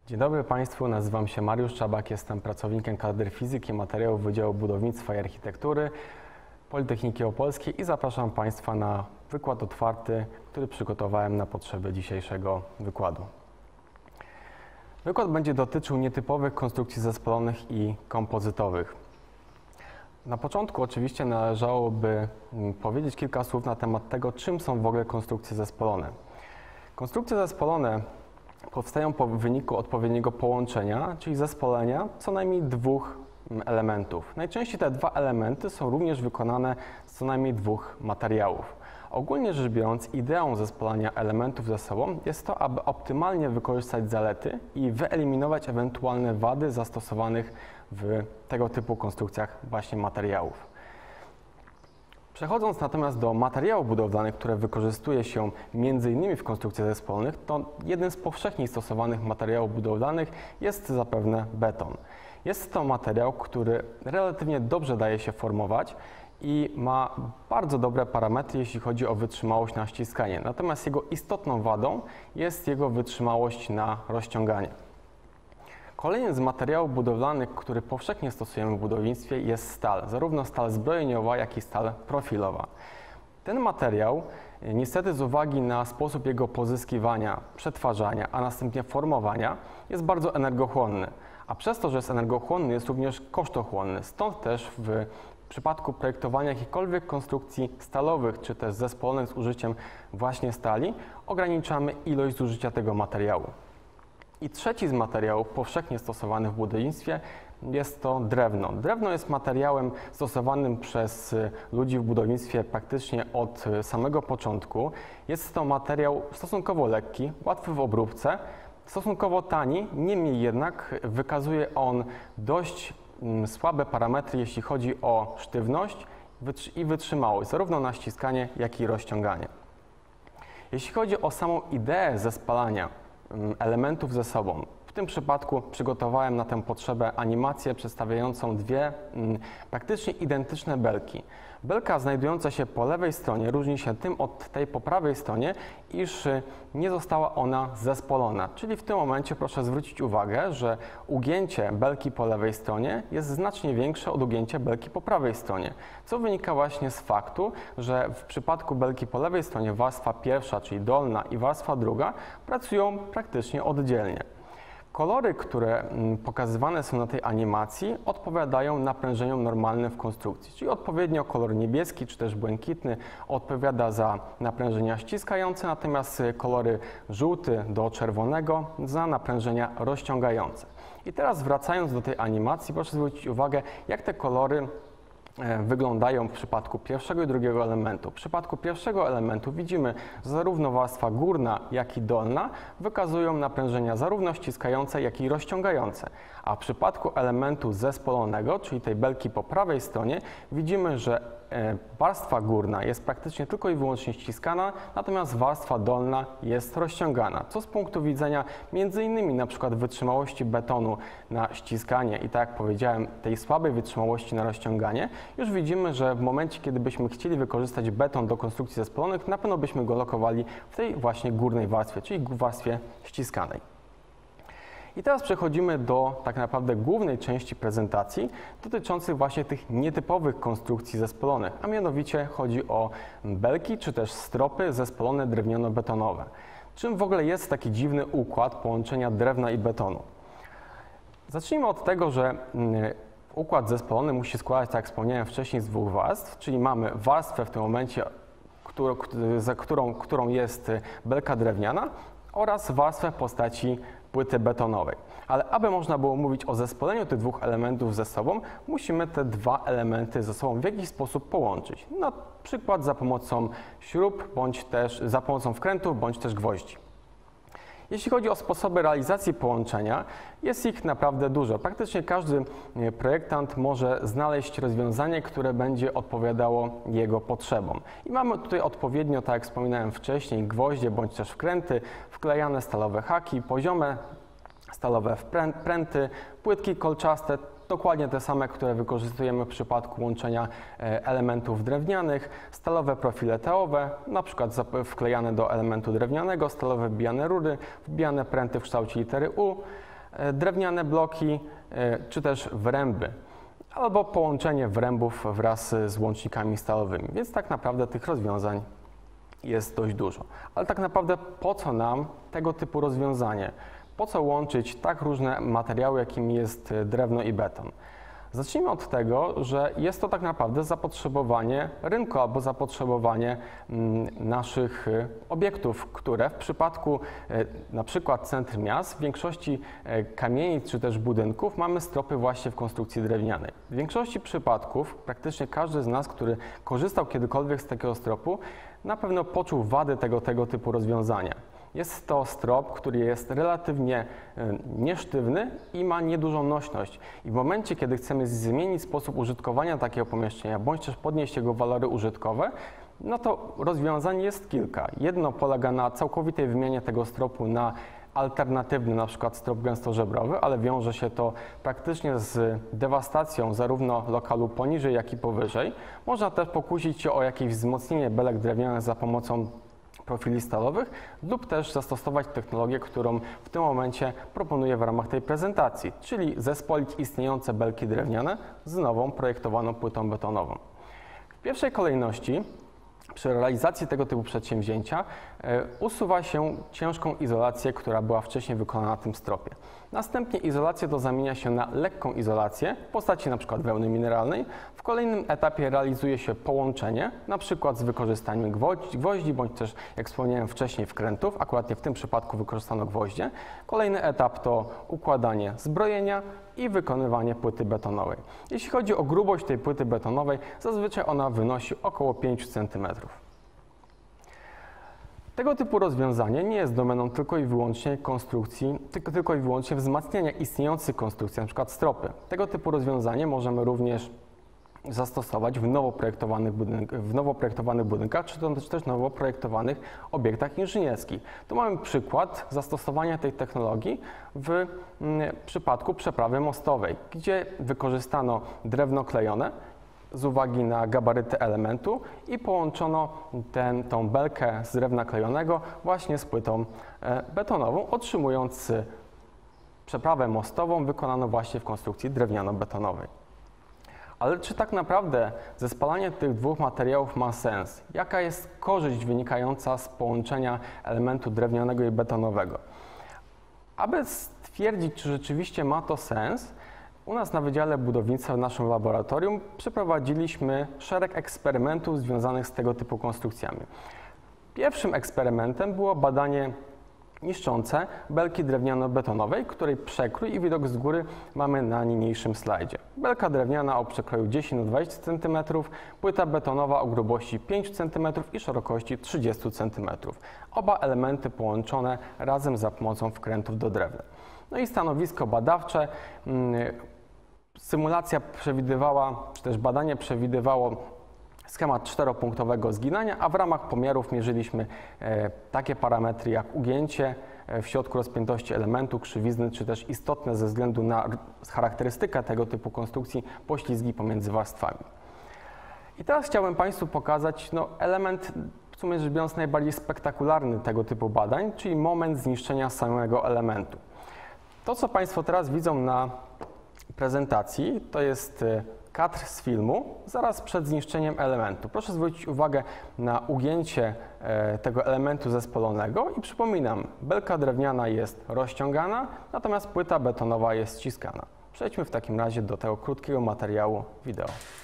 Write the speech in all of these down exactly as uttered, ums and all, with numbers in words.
Dzień dobry Państwu, nazywam się Mariusz Czabak, jestem pracownikiem katedry fizyki i materiałów Wydziału Budownictwa i Architektury Politechniki Opolskiej i zapraszam Państwa na wykład otwarty, który przygotowałem na potrzeby dzisiejszego wykładu. Wykład będzie dotyczył nietypowych konstrukcji zespolonych i kompozytowych. Na początku oczywiście należałoby powiedzieć kilka słów na temat tego, czym są w ogóle konstrukcje zespolone. Konstrukcje zespolone powstają po wyniku odpowiedniego połączenia, czyli zespolenia co najmniej dwóch elementów. Najczęściej te dwa elementy są również wykonane z co najmniej dwóch materiałów. Ogólnie rzecz biorąc, ideą zespolania elementów ze sobą jest to, aby optymalnie wykorzystać zalety i wyeliminować ewentualne wady zastosowanych w tego typu konstrukcjach właśnie materiałów. Przechodząc natomiast do materiałów budowlanych, które wykorzystuje się między innymi w konstrukcjach zespolonych, to jednym z powszechniej stosowanych materiałów budowlanych jest zapewne beton. Jest to materiał, który relatywnie dobrze daje się formować i ma bardzo dobre parametry, jeśli chodzi o wytrzymałość na ściskanie. Natomiast jego istotną wadą jest jego wytrzymałość na rozciąganie. Kolejnym z materiałów budowlanych, który powszechnie stosujemy w budownictwie, jest stal, zarówno stal zbrojeniowa, jak i stal profilowa. Ten materiał niestety z uwagi na sposób jego pozyskiwania, przetwarzania, a następnie formowania jest bardzo energochłonny, a przez to, że jest energochłonny, jest również kosztochłonny. Stąd też w przypadku projektowania jakichkolwiek konstrukcji stalowych, czy też zespolonych z użyciem właśnie stali, ograniczamy ilość zużycia tego materiału. I trzeci z materiałów powszechnie stosowanych w budownictwie jest to drewno. Drewno jest materiałem stosowanym przez ludzi w budownictwie praktycznie od samego początku. Jest to materiał stosunkowo lekki, łatwy w obróbce, stosunkowo tani, niemniej jednak wykazuje on dość słabe parametry, jeśli chodzi o sztywność i wytrzymałość, zarówno na ściskanie, jak i rozciąganie. Jeśli chodzi o samą ideę zespalania elementów ze sobą, w tym przypadku przygotowałem na tę potrzebę animację przedstawiającą dwie praktycznie identyczne belki. Belka znajdująca się po lewej stronie różni się tym od tej po prawej stronie, iż nie została ona zespolona. Czyli w tym momencie proszę zwrócić uwagę, że ugięcie belki po lewej stronie jest znacznie większe od ugięcia belki po prawej stronie, co wynika właśnie z faktu, że w przypadku belki po lewej stronie warstwa pierwsza, czyli dolna, i warstwa druga pracują praktycznie oddzielnie. Kolory, które pokazywane są na tej animacji, odpowiadają naprężeniom normalnym w konstrukcji, czyli odpowiednio kolor niebieski czy też błękitny odpowiada za naprężenia ściskające, natomiast kolory żółty do czerwonego za naprężenia rozciągające. I teraz wracając do tej animacji, proszę zwrócić uwagę, jak te kolory wyglądają w przypadku pierwszego i drugiego elementu. W przypadku pierwszego elementu widzimy, że zarówno warstwa górna, jak i dolna wykazują naprężenia zarówno ściskające, jak i rozciągające. A w przypadku elementu zespolonego, czyli tej belki po prawej stronie, widzimy, że warstwa górna jest praktycznie tylko i wyłącznie ściskana, natomiast warstwa dolna jest rozciągana, co z punktu widzenia między innymi na przykład wytrzymałości betonu na ściskanie i tak jak powiedziałem, tej słabej wytrzymałości na rozciąganie, już widzimy, że w momencie, kiedy byśmy chcieli wykorzystać beton do konstrukcji zespolonych, na pewno byśmy go lokowali w tej właśnie górnej warstwie, czyli w warstwie ściskanej. I teraz przechodzimy do tak naprawdę głównej części prezentacji dotyczącej właśnie tych nietypowych konstrukcji zespolonych, a mianowicie chodzi o belki czy też stropy zespolone drewniano-betonowe. Czym w ogóle jest taki dziwny układ połączenia drewna i betonu? Zacznijmy od tego, że układ zespolony musi składać, tak jak wspomniałem wcześniej, z dwóch warstw, czyli mamy warstwę w tym momencie, którą, za którą, którą jest belka drewniana oraz warstwę w postaci płyty betonowej. Ale aby można było mówić o zespoleniu tych dwóch elementów ze sobą, musimy te dwa elementy ze sobą w jakiś sposób połączyć. Na przykład za pomocą śrub, bądź też za pomocą wkrętów, bądź też gwoździ. Jeśli chodzi o sposoby realizacji połączenia, jest ich naprawdę dużo. Praktycznie każdy projektant może znaleźć rozwiązanie, które będzie odpowiadało jego potrzebom. I mamy tutaj odpowiednio, tak jak wspominałem wcześniej, gwoździe bądź też wkręty, wklejane stalowe haki, poziome stalowe pręty, płytki kolczaste, dokładnie te same, które wykorzystujemy w przypadku łączenia elementów drewnianych, stalowe profile teowe, na przykład wklejane do elementu drewnianego, stalowe wbijane rury, wbijane pręty w kształcie litery U, drewniane bloki czy też wręby, albo połączenie wrębów wraz z łącznikami stalowymi, więc tak naprawdę tych rozwiązań jest dość dużo. Ale tak naprawdę po co nam tego typu rozwiązanie? Po co łączyć tak różne materiały, jakimi jest drewno i beton? Zacznijmy od tego, że jest to tak naprawdę zapotrzebowanie rynku albo zapotrzebowanie naszych obiektów, które w przypadku na przykład centr miast, w większości kamienic czy też budynków mamy stropy właśnie w konstrukcji drewnianej. W większości przypadków praktycznie każdy z nas, który korzystał kiedykolwiek z takiego stropu, na pewno poczuł wady tego, tego typu rozwiązania. Jest to strop, który jest relatywnie niesztywny i ma niedużą nośność. I w momencie, kiedy chcemy zmienić sposób użytkowania takiego pomieszczenia, bądź też podnieść jego walory użytkowe, no to rozwiązań jest kilka. Jedno polega na całkowitej wymianie tego stropu na alternatywny, na przykład strop gęstożebrowy, ale wiąże się to praktycznie z dewastacją zarówno lokalu poniżej, jak i powyżej. Można też pokusić się o jakieś wzmocnienie belek drewnianych za pomocą profili stalowych lub też zastosować technologię, którą w tym momencie proponuję w ramach tej prezentacji, czyli zespolić istniejące belki drewniane z nową projektowaną płytą betonową. W pierwszej kolejności przy realizacji tego typu przedsięwzięcia usuwa się ciężką izolację, która była wcześniej wykonana na tym stropie. Następnie izolację to zamienia się na lekką izolację w postaci np. wełny mineralnej. W kolejnym etapie realizuje się połączenie, np. z wykorzystaniem gwoździ, gwoździ bądź też, jak wspomniałem wcześniej, wkrętów. Akurat w tym przypadku wykorzystano gwoździe. Kolejny etap to układanie zbrojenia i wykonywanie płyty betonowej. Jeśli chodzi o grubość tej płyty betonowej, zazwyczaj ona wynosi około pięć centymetrów. Tego typu rozwiązanie nie jest domeną tylko i wyłącznie konstrukcji, tylko, tylko i wyłącznie wzmacniania istniejących konstrukcji, np. stropy. Tego typu rozwiązanie możemy również zastosować w nowo projektowanych, budynek, w nowo projektowanych budynkach, czy też nowo projektowanych obiektach inżynierskich. Tu mamy przykład zastosowania tej technologii w m, przypadku przeprawy mostowej, gdzie wykorzystano drewno klejone z uwagi na gabaryty elementu i połączono ten, tą belkę z drewna klejonego właśnie z płytą betonową, otrzymując przeprawę mostową wykonaną właśnie w konstrukcji drewniano-betonowej. Ale czy tak naprawdę zespalanie tych dwóch materiałów ma sens? Jaka jest korzyść wynikająca z połączenia elementu drewnianego i betonowego? Aby stwierdzić, czy rzeczywiście ma to sens, u nas na Wydziale Budownictwa w naszym laboratorium przeprowadziliśmy szereg eksperymentów związanych z tego typu konstrukcjami. Pierwszym eksperymentem było badanie niszczące belki drewniano-betonowej, której przekrój i widok z góry mamy na niniejszym slajdzie. Belka drewniana o przekroju dziesięć na dwadzieścia centymetrów, płyta betonowa o grubości pięć centymetrów i szerokości trzydzieści centymetrów. Oba elementy połączone razem za pomocą wkrętów do drewna. No i stanowisko badawcze. Symulacja przewidywała, czy też badanie przewidywało schemat czteropunktowego zginania, a w ramach pomiarów mierzyliśmy e, takie parametry jak ugięcie w środku rozpiętości elementu, krzywizny, czy też istotne ze względu na charakterystykę tego typu konstrukcji poślizgi pomiędzy warstwami. I teraz chciałbym Państwu pokazać no, element, w sumie rzecz biorąc, najbardziej spektakularny tego typu badań, czyli moment zniszczenia samego elementu. To, co Państwo teraz widzą na prezentacji, to jest kadr z filmu zaraz przed zniszczeniem elementu. Proszę zwrócić uwagę na ugięcie tego elementu zespolonego i przypominam, belka drewniana jest rozciągana, natomiast płyta betonowa jest ściskana. Przejdźmy w takim razie do tego krótkiego materiału wideo.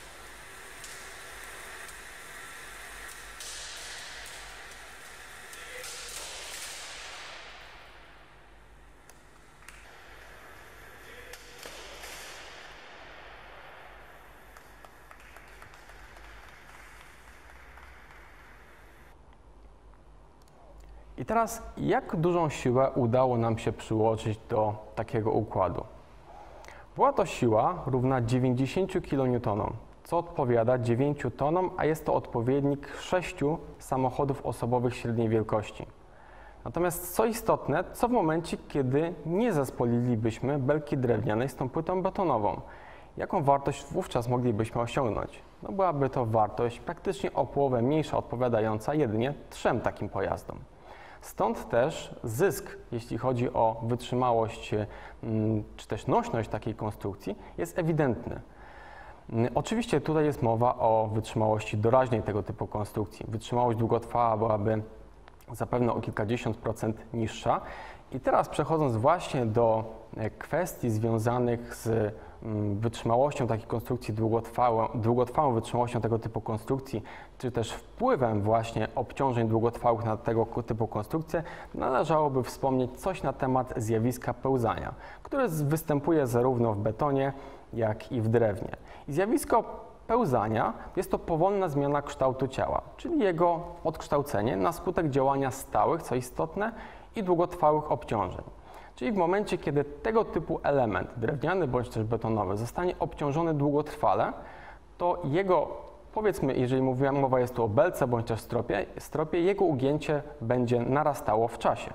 I teraz, jak dużą siłę udało nam się przyłożyć do takiego układu? Była to siła równa dziewięćdziesięciu kilonewtonom, co odpowiada dziewięciu tonom, a jest to odpowiednik sześciu samochodów osobowych średniej wielkości. Natomiast co istotne, co w momencie, kiedy nie zespolilibyśmy belki drewnianej z tą płytą betonową? Jaką wartość wówczas moglibyśmy osiągnąć? No byłaby to wartość praktycznie o połowę mniejsza, odpowiadająca jedynie trzem takim pojazdom. Stąd też zysk, jeśli chodzi o wytrzymałość czy też nośność takiej konstrukcji, jest ewidentny. Oczywiście tutaj jest mowa o wytrzymałości doraźnej tego typu konstrukcji. Wytrzymałość długotrwała byłaby zapewne o kilkadziesiąt procent niższa. I teraz przechodząc właśnie do kwestii związanych z wytrzymałością takiej konstrukcji, długotrwałą, długotrwałą wytrzymałością tego typu konstrukcji, czy też wpływem właśnie obciążeń długotrwałych na tego typu konstrukcje, należałoby wspomnieć coś na temat zjawiska pełzania, które występuje zarówno w betonie, jak i w drewnie. I zjawisko pełzania jest to powolna zmiana kształtu ciała, czyli jego odkształcenie na skutek działania stałych, co istotne, i długotrwałych obciążeń. Czyli w momencie, kiedy tego typu element, drewniany bądź też betonowy, zostanie obciążony długotrwale, to jego, powiedzmy, jeżeli mówiłem, mowa jest tu o belce bądź też stropie, stropie, jego ugięcie będzie narastało w czasie.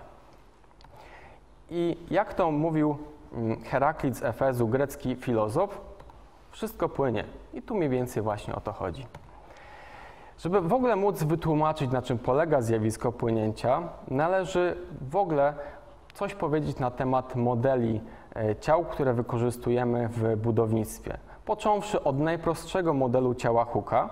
I jak to mówił Heraklit z Efezu, grecki filozof, wszystko płynie. I tu mniej więcej właśnie o to chodzi. Żeby w ogóle móc wytłumaczyć, na czym polega zjawisko płynięcia, należy w ogóle coś powiedzieć na temat modeli ciał, które wykorzystujemy w budownictwie. Począwszy od najprostszego modelu ciała Hooke'a,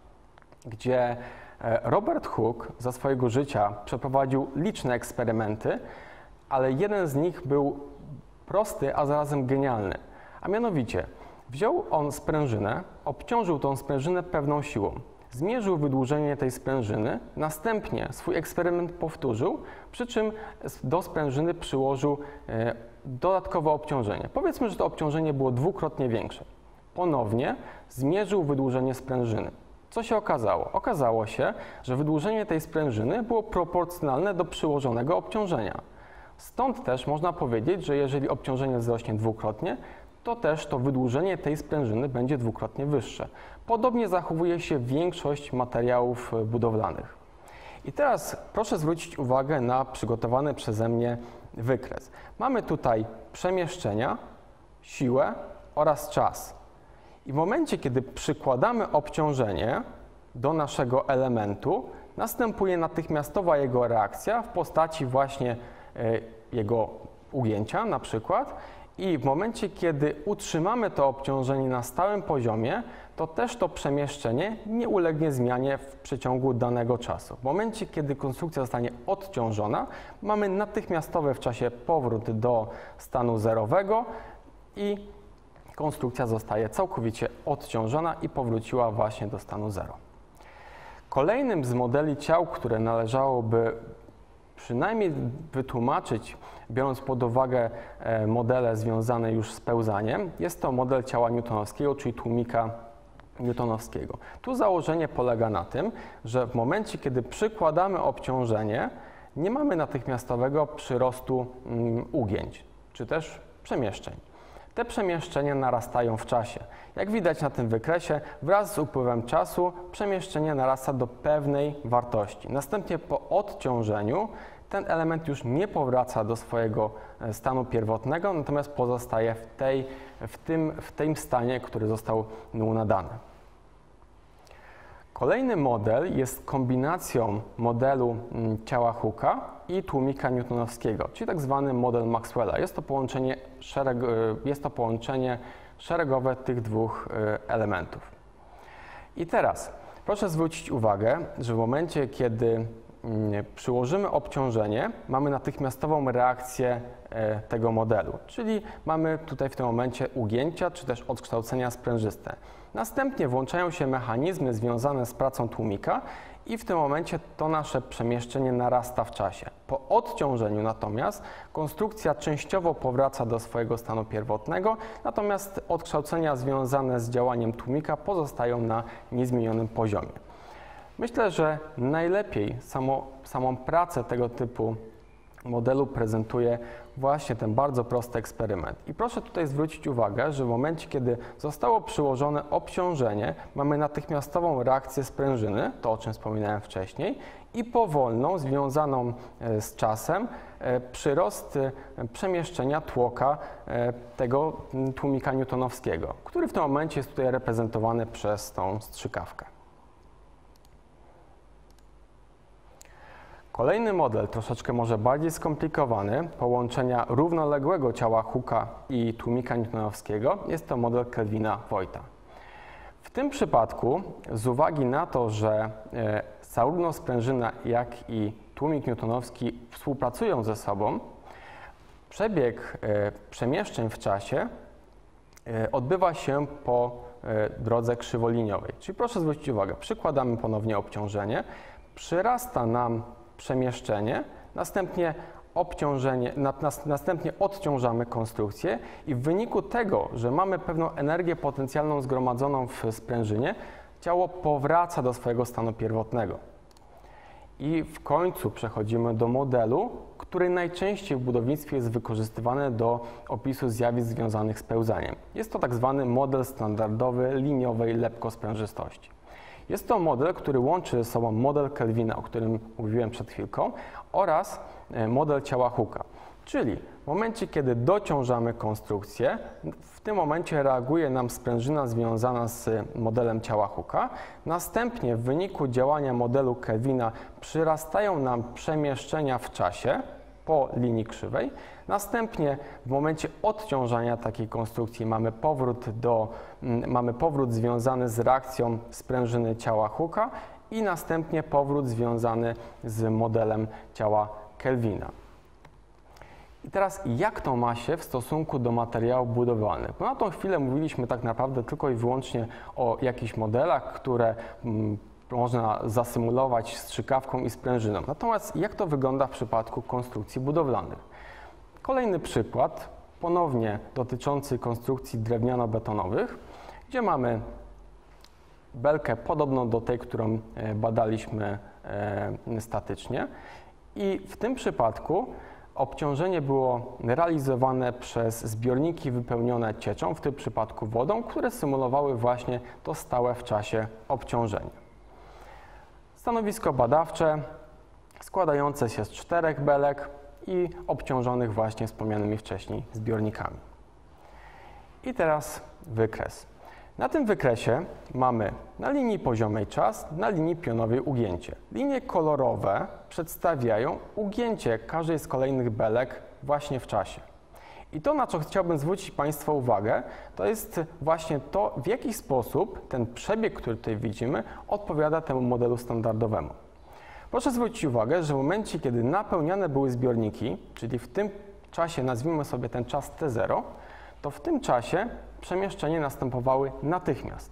gdzie Robert Hooke za swojego życia przeprowadził liczne eksperymenty, ale jeden z nich był prosty, a zarazem genialny. A mianowicie wziął on sprężynę, obciążył tą sprężynę pewną siłą. Zmierzył wydłużenie tej sprężyny, następnie swój eksperyment powtórzył, przy czym do sprężyny przyłożył e, dodatkowe obciążenie. Powiedzmy, że to obciążenie było dwukrotnie większe. Ponownie zmierzył wydłużenie sprężyny. Co się okazało? Okazało się, że wydłużenie tej sprężyny było proporcjonalne do przyłożonego obciążenia. Stąd też można powiedzieć, że jeżeli obciążenie wzrośnie dwukrotnie, to też to wydłużenie tej sprężyny będzie dwukrotnie wyższe. Podobnie zachowuje się większość materiałów budowlanych. I teraz proszę zwrócić uwagę na przygotowany przeze mnie wykres. Mamy tutaj przemieszczenia, siłę oraz czas. I w momencie, kiedy przykładamy obciążenie do naszego elementu, następuje natychmiastowa jego reakcja w postaci właśnie jego ugięcia na przykład. I w momencie, kiedy utrzymamy to obciążenie na stałym poziomie, to też to przemieszczenie nie ulegnie zmianie w przeciągu danego czasu. W momencie, kiedy konstrukcja zostanie odciążona, mamy natychmiastowy w czasie powrót do stanu zerowego i konstrukcja zostaje całkowicie odciążona i powróciła właśnie do stanu zero. Kolejnym z modeli ciał, które należałoby przynajmniej wytłumaczyć, biorąc pod uwagę modele związane już z pełzaniem, jest to model ciała newtonowskiego, czyli tłumika newtonowskiego. Tu założenie polega na tym, że w momencie, kiedy przykładamy obciążenie, nie mamy natychmiastowego przyrostu ugięć, czy też przemieszczeń. Te przemieszczenia narastają w czasie. Jak widać na tym wykresie, wraz z upływem czasu przemieszczenie narasta do pewnej wartości. Następnie po odciążeniu ten element już nie powraca do swojego stanu pierwotnego, natomiast pozostaje w, tej, w, tym, w tym stanie, który został mu nadany. Kolejny model jest kombinacją modelu ciała Hooke'a i tłumika newtonowskiego, czyli tak zwany model Maxwella. Jest to połączenie, szereg, jest to połączenie szeregowe tych dwóch elementów. I teraz proszę zwrócić uwagę, że w momencie, kiedy przyłożymy obciążenie, mamy natychmiastową reakcję tego modelu, czyli mamy tutaj w tym momencie ugięcia czy też odkształcenia sprężyste. Następnie włączają się mechanizmy związane z pracą tłumika i w tym momencie to nasze przemieszczenie narasta w czasie. Po odciążeniu natomiast konstrukcja częściowo powraca do swojego stanu pierwotnego, natomiast odkształcenia związane z działaniem tłumika pozostają na niezmienionym poziomie. Myślę, że najlepiej samo, samą pracę tego typu modelu prezentuje właśnie ten bardzo prosty eksperyment. I proszę tutaj zwrócić uwagę, że w momencie, kiedy zostało przyłożone obciążenie, mamy natychmiastową reakcję sprężyny, to o czym wspominałem wcześniej, i powolną, związaną z czasem, przyrost przemieszczenia tłoka tego tłumika newtonowskiego, który w tym momencie jest tutaj reprezentowany przez tą strzykawkę. Kolejny model, troszeczkę może bardziej skomplikowany, połączenia równoległego ciała Hooke'a i tłumika newtonowskiego, jest to model Kelvina-Voigta. W tym przypadku, z uwagi na to, że e, zarówno sprężyna, jak i tłumik newtonowski współpracują ze sobą, przebieg e, przemieszczeń w czasie e, odbywa się po e, drodze krzywoliniowej. Czyli proszę zwrócić uwagę, przykładamy ponownie obciążenie, przyrasta nam przemieszczenie, następnie obciążenie, na, nas, następnie odciążamy konstrukcję i w wyniku tego, że mamy pewną energię potencjalną zgromadzoną w sprężynie, ciało powraca do swojego stanu pierwotnego. I w końcu przechodzimy do modelu, który najczęściej w budownictwie jest wykorzystywany do opisu zjawisk związanych z pełzaniem. Jest to tak zwany model standardowy liniowej lepkosprężystości. Jest to model, który łączy ze sobą model Kelvina, o którym mówiłem przed chwilką, oraz model ciała Hooke'a. Czyli w momencie, kiedy dociążamy konstrukcję, w tym momencie reaguje nam sprężyna związana z modelem ciała Hooke'a. Następnie w wyniku działania modelu Kelvina przyrastają nam przemieszczenia w czasie po linii krzywej. Następnie w momencie odciążania takiej konstrukcji mamy powrót, do, mamy powrót związany z reakcją sprężyny ciała Hooke'a i następnie powrót związany z modelem ciała Kelvina. I teraz jak to ma się w stosunku do materiałów budowlanych? Bo na tą chwilę mówiliśmy tak naprawdę tylko i wyłącznie o jakichś modelach, które mm, można zasymulować strzykawką i sprężyną. Natomiast jak to wygląda w przypadku konstrukcji budowlanych? Kolejny przykład, ponownie dotyczący konstrukcji drewniano-betonowych, gdzie mamy belkę podobną do tej, którą badaliśmy e, statycznie. I w tym przypadku obciążenie było realizowane przez zbiorniki wypełnione cieczą, w tym przypadku wodą, które symulowały właśnie to stałe w czasie obciążenie. Stanowisko badawcze składające się z czterech belek i obciążonych właśnie wspomnianymi wcześniej zbiornikami. I teraz wykres. Na tym wykresie mamy na linii poziomej czas, na linii pionowej ugięcie. Linie kolorowe przedstawiają ugięcie każdej z kolejnych belek właśnie w czasie. I to, na co chciałbym zwrócić Państwa uwagę, to jest właśnie to, w jaki sposób ten przebieg, który tutaj widzimy, odpowiada temu modelu standardowemu. Proszę zwrócić uwagę, że w momencie, kiedy napełniane były zbiorniki, czyli w tym czasie nazwijmy sobie ten czas T zero, to w tym czasie przemieszczenie następowały natychmiast.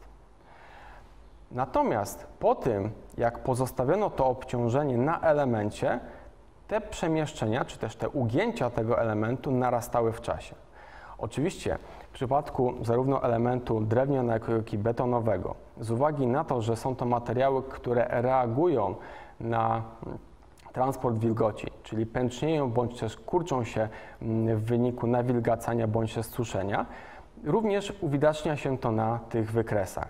Natomiast po tym, jak pozostawiono to obciążenie na elemencie, te przemieszczenia, czy też te ugięcia tego elementu narastały w czasie. Oczywiście w przypadku zarówno elementu drewnianego, jak i betonowego, z uwagi na to, że są to materiały, które reagują na transport wilgoci, czyli pęcznieją bądź też kurczą się w wyniku nawilgacania bądź też suszenia, również uwidacznia się to na tych wykresach.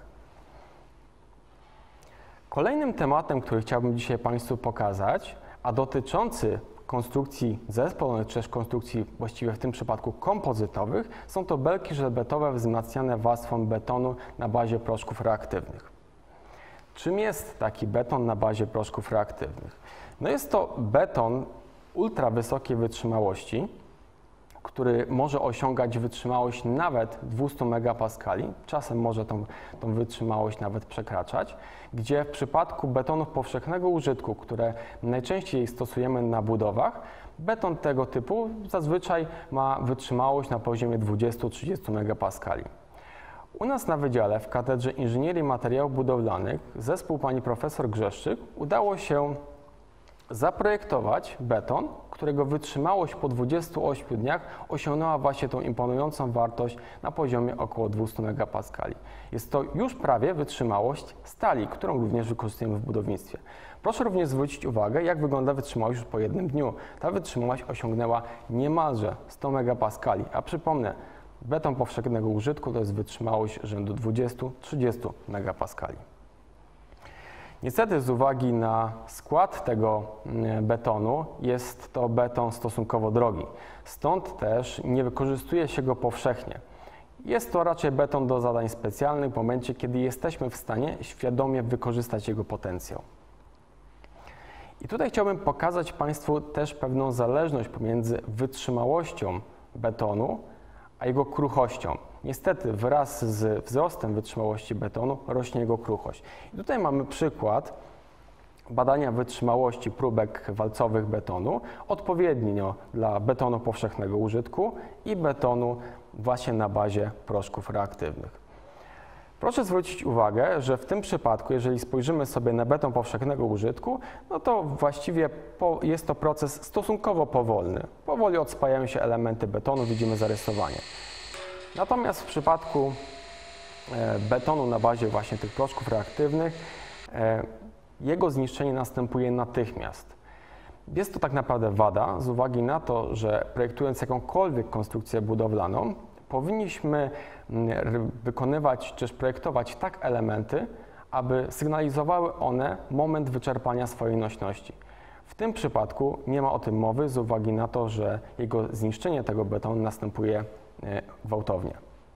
Kolejnym tematem, który chciałbym dzisiaj Państwu pokazać, a dotyczący konstrukcji zespolowych, czy też konstrukcji właściwie w tym przypadku kompozytowych, są to belki żelbetowe wzmacniane warstwą betonu na bazie proszków reaktywnych. Czym jest taki beton na bazie proszków reaktywnych? No jest to beton ultra wysokiej wytrzymałości, który może osiągać wytrzymałość nawet dwieście megapaskali, czasem może tą, tą wytrzymałość nawet przekraczać, gdzie w przypadku betonów powszechnego użytku, które najczęściej stosujemy na budowach, beton tego typu zazwyczaj ma wytrzymałość na poziomie dwudziestu do trzydziestu megapaskali. U nas na wydziale w Katedrze Inżynierii Materiałów Budowlanych zespół pani profesor Grzeszczyk udało się zaprojektować beton, którego wytrzymałość po dwudziestu ośmiu dniach osiągnęła właśnie tą imponującą wartość na poziomie około dwustu megapaskali. Jest to już prawie wytrzymałość stali, którą również wykorzystujemy w budownictwie. Proszę również zwrócić uwagę, jak wygląda wytrzymałość już po jednym dniu. Ta wytrzymałość osiągnęła niemalże sto megapaskali, a przypomnę, beton powszechnego użytku to jest wytrzymałość rzędu dwudziestu do trzydziestu megapaskali. Niestety z uwagi na skład tego betonu jest to beton stosunkowo drogi, stąd też nie wykorzystuje się go powszechnie. Jest to raczej beton do zadań specjalnych w momencie, kiedy jesteśmy w stanie świadomie wykorzystać jego potencjał. I tutaj chciałbym pokazać Państwu też pewną zależność pomiędzy wytrzymałością betonu a jego kruchością. Niestety wraz z wzrostem wytrzymałości betonu rośnie jego kruchość. I tutaj mamy przykład badania wytrzymałości próbek walcowych betonu, odpowiednio dla betonu powszechnego użytku i betonu właśnie na bazie proszków reaktywnych. Proszę zwrócić uwagę, że w tym przypadku, jeżeli spojrzymy sobie na beton powszechnego użytku, no to właściwie po, jest to proces stosunkowo powolny. Powoli odspajają się elementy betonu, widzimy zarysowanie. Natomiast w przypadku e, betonu na bazie właśnie tych proszków reaktywnych, e, jego zniszczenie następuje natychmiast. Jest to tak naprawdę wada z uwagi na to, że projektując jakąkolwiek konstrukcję budowlaną, powinniśmy wykonywać czy też projektować tak elementy, aby sygnalizowały one moment wyczerpania swojej nośności. W tym przypadku nie ma o tym mowy z uwagi na to, że jego zniszczenie tego betonu następuje gwałtownie.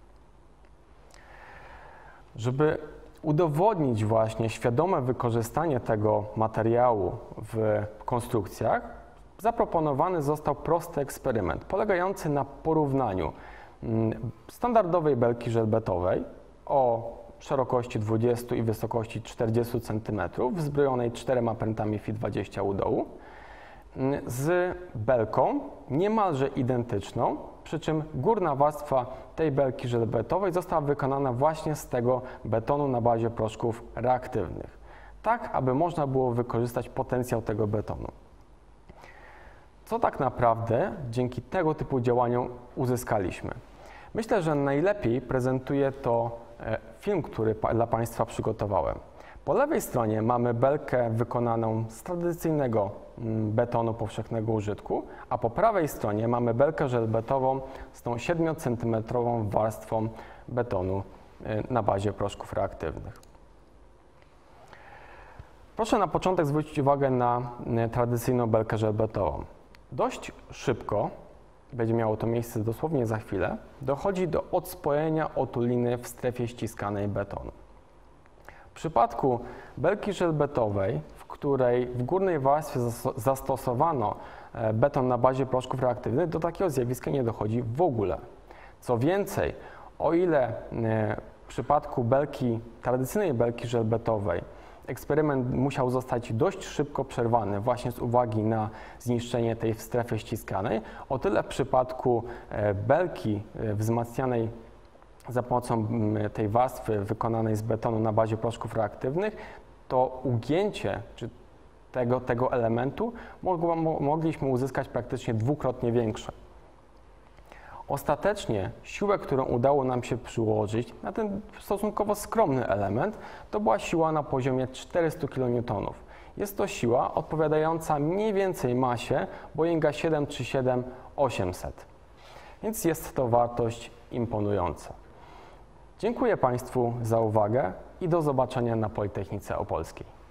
Żeby udowodnić właśnie świadome wykorzystanie tego materiału w konstrukcjach, zaproponowany został prosty eksperyment polegający na porównaniu standardowej belki żelbetowej o szerokości dwudziestu i wysokości czterdziestu centymetrów, wzbrojonej czterema prętami F I dwadzieścia u dołu, z belką niemalże identyczną, przy czym górna warstwa tej belki żelbetowej została wykonana właśnie z tego betonu na bazie proszków reaktywnych, tak aby można było wykorzystać potencjał tego betonu. Co tak naprawdę dzięki tego typu działaniom uzyskaliśmy? Myślę, że najlepiej prezentuje to film, który dla Państwa przygotowałem. Po lewej stronie mamy belkę wykonaną z tradycyjnego betonu powszechnego użytku, a po prawej stronie mamy belkę żelbetową z tą siedmiocentymetrową warstwą betonu na bazie proszków reaktywnych. Proszę na początek zwrócić uwagę na tradycyjną belkę żelbetową. Dość szybko, będzie miało to miejsce dosłownie za chwilę, dochodzi do odspojenia otuliny w strefie ściskanej betonu. W przypadku belki żelbetowej, w której w górnej warstwie zastosowano beton na bazie proszków reaktywnych, do takiego zjawiska nie dochodzi w ogóle. Co więcej, o ile w przypadku belki, tradycyjnej belki żelbetowej eksperyment musiał zostać dość szybko przerwany właśnie z uwagi na zniszczenie tej w strefie ściskanej, o tyle w przypadku belki wzmacnianej za pomocą tej warstwy wykonanej z betonu na bazie proszków reaktywnych, to ugięcie czy tego, tego elementu mogło, mogliśmy uzyskać praktycznie dwukrotnie większe. Ostatecznie siłę, którą udało nam się przyłożyć na ten stosunkowo skromny element, to była siła na poziomie czterystu kiloniutonów. Jest to siła odpowiadająca mniej więcej masie Boeinga siedem trzy siedem osiemset. Więc jest to wartość imponująca. Dziękuję Państwu za uwagę i do zobaczenia na Politechnice Opolskiej.